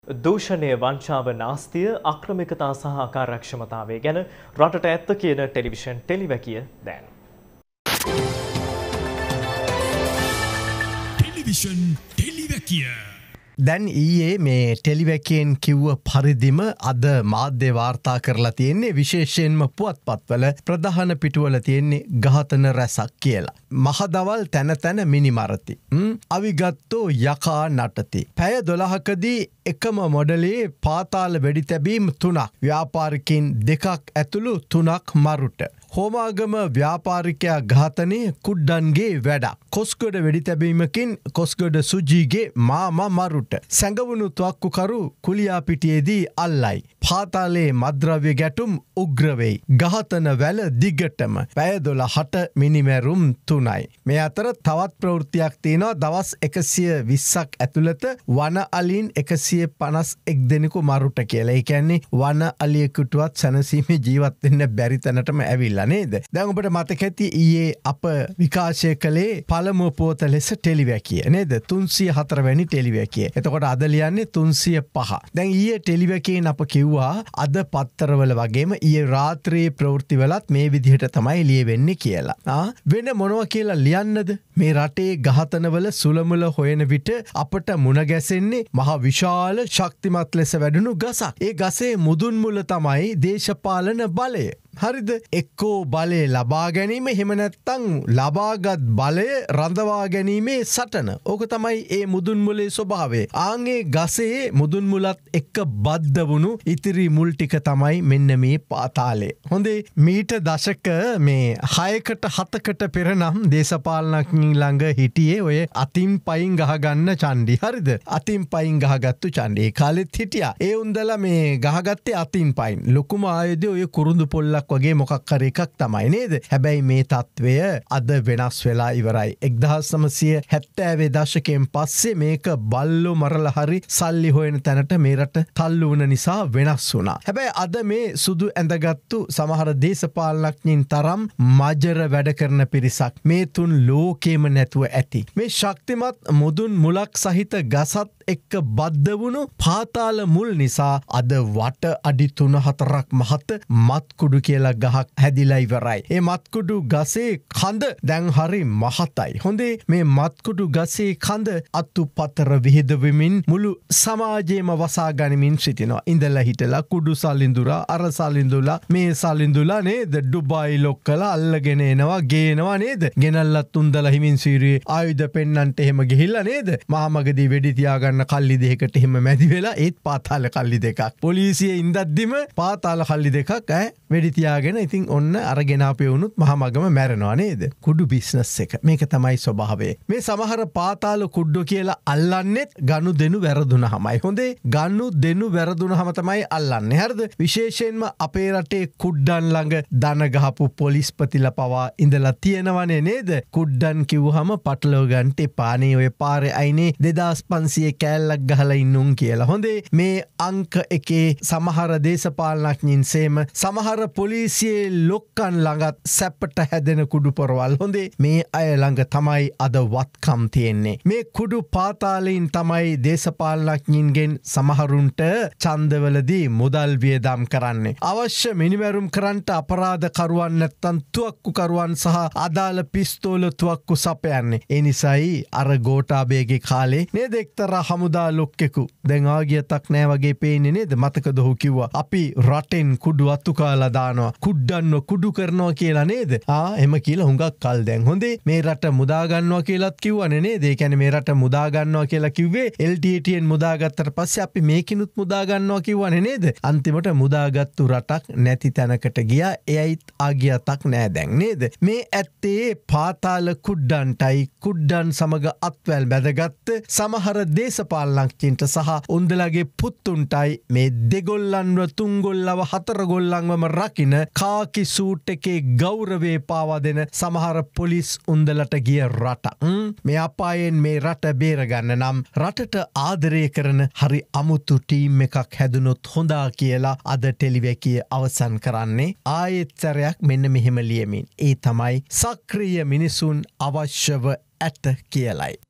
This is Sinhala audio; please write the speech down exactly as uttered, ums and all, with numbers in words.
දූෂණය වංචාව නාස්තිය අක්‍රමිකතා සහ ආකාරක්ෂමතාවය ගැන රටට ඇත්ත කියන ටෙලිවිෂන් ටෙලිවැකිය දැන්. ටෙලිවිෂන් ටෙලිවැකිය දැන් ඊයේ මේ ටෙලිවැකියෙන් කිව්ව පරිදිම අද මාධ්‍ය වාර්තා කරලා තියෙන්නේ විශේෂයෙන්ම පුවත්පත්වල ප්‍රධාන පිටුවල තියෙන්නේ ඝාතන රැසක් කියලා. මහදවල් තැන තැන මිනිමරති. අවිගත්තෝ යකා නටති. පැය දොළහකදී එකම මොඩලේ පාතාල වෙඩි තැබීම් තුනක්. ව්‍යාපාරිකයින් දෙකක් ඇතුළු තුනක් මරුට. හෝමාගම ව්‍යාපාරිකයා ඝාතනය කුඩ්ඩන්ගේ වැඩක්. කොස්ගොඩ වෙඩි තැබීමකින් කොස්ගොඩ සුජීගේ මාමා මරුට. සැඟවුණු තුවක්කුකරු කුලියාපිටියේදී අල්ලයි. පාතාලේ මද්‍රව්‍ය ගැටුම් උග්‍රවෙයි. ඝාතන වැල දිගටම පැය දොළහට මිනිමැරුම් තුනයි. මේ අතර තවත් ප්‍රවෘත්තියක් තියෙනවා. දවස් එකසිය විස්සක් ඇතුළත වන අලින් එකසිය පනස් එක් දෙනෙකු මරුට කියලා. ඒ කියන්නේ වන අලියෙකුටවත් සැනසීමේ ජීවත් වෙන්න බැරි තැනටම ඇවිල්ලා නේද? දැන් ඔබට මතක ඇති ඊයේ අප විකාශය කළේ පළමු පුවත ලෙස ටෙලිවැකිය නේද? තුන්සිය හතර වැනි ටෙලිවැකිය. එතකොට අද ලියන්නේ තුන්සිය පහ. දැන් ඊයේ ටෙලිවැකියෙන් අප කිව්වා අද පත්තරවල වගේම ඊයේ රාත්‍රියේ ප්‍රවෘත්තිවලත් මේ විදිහට තමයි ලියවෙන්නේ කියලා. ආ වෙන මොනවා කියලා ලියන්නද? මේ රටේ ඝාතනවල සුලමුල හොයන විට අපට මුණ ගැසෙන්නේ මහ විශාල ශක්තිමත් ලෙස වැඩුණු ගසක්. ඒ ගසේ මුදුන් මුල තමයි දේශපාලන බලය. හරිද? එක්කෝ බලය ලබා ගැනීම එහෙම නැත්නම් ලබාගත් බලය රඳවා ගැනීමේ සටන. ඕක තමයි ඒ මුදුන් මුලේ ස්වභාවය. ආන්ගේ ගසේ මුදුන් මුලත් එක්ක බද්ධ වුණු ඉතිරි මුල් ටික තමයි මෙන්න මේ පාතාලේ. හොඳේ මීට දශක මේ හයකට හතකට පෙර නම් දේශපාලනඥයින් ළඟ හිටියේ ඔය අතින් පයින් ගහගන්න චණ්ඩි. හරිද? අතින් පයින් ගහගත්තු චණ්ඩි. ඒ කාලෙත් හිටියා. ඒ උන්දලා මේ ගහගත්තේ අතින් පයින්. ලොකුම ආයුධය ඔය කුරුඳු පොල්ලක් වගේ මොකක් හරි එකක් තමයි නේද? හැබැයි මේ තත්වය අද වෙනස් වෙලා ඉවරයි. එක්දහස් නවසිය හැත්තෑවේ දශකයෙන් පස්සේ මේක බල්ලෝ මරලා හරි සල්ලි හොයන තැනට මේ රට තල්ලු වුණ නිසා වෙනස් වුණා. හැබැයි අද මේ සුදු ඇඳගත්තු සමහර දේශපාලනඥයින් තරම් මජර වැඩ කරන පිරිසක් මේ තුන් ලෝකෙම නැතුව ඇති. මේ ශක්තිමත් මුදුන් මුලක් සහිත ගසත් එක්ක බද්ධ වුණු පාතාල මුල් නිසා අද වට අඩි තුන හතරක් මහත මත්කුඩු කියලා ගහක් හැදිලා ඉවරයි. ඒ මත්කුඩු ගසේ කඳ දැන් හරි මහතයි. හොඳේ මේ මත්කුඩු ගසේ කඳ අතුපතර විහිදෙමින් මුළු සමාජයේම වසා ගනිමින් සිටිනවා. ඉඳලා හිටලා කුඩු සලින්දුරා අර සලින්දුලා මේ සලින්දුලා නේද? ඩුබායි ලොක්කලා අල්ලගෙන එනවා ගේනවා නේද? ගෙනල්ලත් උන්දලා හිමින් සීරියේ ආයුධ පෙන්නන්ට එහෙම ගිහිල්ලා නේද? මහමගදී වෙඩි තියාගන්න කල්ලි දෙකකට එහෙම මැදි වෙලා ඒත් පාතාල කල්ලි දෙකක්. පොලිසියේ ඉඳද්දිම පාතාල කල්ලි දෙකක් ඈ වෙඩි තියාගෙන ඉතින් ඔන්න අරගෙන අපේ වුණුත් මහමගම මැරෙනවා නේද? කුඩු බිස්නස් එක. මේක තමයි ස්වභාවය. මේ සමහර පාතාල කුඩු කියලා අල්ලන්නෙත් ගනු දෙනු වැරදුනහමයි. හොඳේ ගනු දෙනු වැරදුනහම තමයි අල්ලන්නේ. හරිද? විශේෂයෙන්ම අපේ රටේ කුඩ්ඩන් ළඟ දන ගහපු පොලිස්පතිලා පවා ඉඳලා තියෙනවනේ නේද? කුඩ්ඩන් කිව්වහම පටලව ගන්න එපානේ. ඔය පාරේ අයිනේ දෙදාස් පන්සිය කෑල්ලක් ගහලා ඉන්නුන් කියලා. හොඳේ මේ අංක එකේ සමහර දේශපාලනඥයින් සේම සමහර පොලිසියේ ලොක්කන් ළඟත් සැපට හැදෙන කුඩු පොරවල්. හොඳේ මේ අය ළඟ තමයි අද වත්කම් තියෙන්නේ. මේ කුඩු පාතාලයින් තමයි දේශපාලනඥයින්ගෙන් සමහරුන්ට ඡන්දවලදී මුදල් වියදම් කරන්නේ. අවශ්‍ය මිනිමැරුම් කරන්නට අපරාධ කරුවන් නැත්තම් තුවක්කු කරුවන් සහ අදාළ පිස්තෝල තුවක්කු සපයන්නේ. ඒ නිසායි අර ගෝඨාභයගේ කාලේ නේද එක්තරා හමුදා ලොක්කෙකු දැන් ආගියතක් නෑ වගේ පේන්නේ නේද? මතකද ඔහු කිව්වා අපි රටෙන් කුඩු අතු කාලා දානවා කුඩ්ඩන්ව කුඩු කරනවා කියලා නේද? ආ එහෙම කියලා හුඟක් කල් දැන්. හොඳේ මේ රට මුදා ගන්නවා කියලාත් කිව්වනේ නේද? ඒ කියන්නේ මේ රට මුදා ගන්නවා කියලා කිව්වේ එල් ටී ටී ඊ ෙන් මුදාගත්තට පස්සේ අපි මේකිනුත් මුදා ගන්නවා කිව්වනේ නේද? අන්තිමට මුදාගත්තු රටක් නැති තැනකට ගියා. එයයිත් ආගියතක් නෑ දැන් නේද? මේ ඇත්තේ පාතාල කුඩ්ඩන්ටයි කුඩ්ඩන් සමග අත්වැල් බැදගත්ත සමහර දේශපාලනඥයින්ට සහ උන්දලගේ පුත්තුන්ටයි මේ දෙගොල්ලන්ව තුන්ගොල්ලව හතරගොල්ලන්වම රකින්න කාකි සූට් එකේ ගෞරවේ පාවා දෙන සමහර පොලිස් උන්දලට ගිය රට. මේ අපායෙන් මේ රට බේරගන්න නම් රටට ආදරය කරන හරි අමුතු ටීම් එකක් හැදුනොත් හොඳා කියලා අද ටෙලිවැකිය අවසන් කරන්නේ ආයෙත් සැරයක් මෙන්න මෙහෙම ලියමින්. ඒ තමයි සක්‍රීය මිනිසුන් අවශ්‍යව ඇත කියලයි.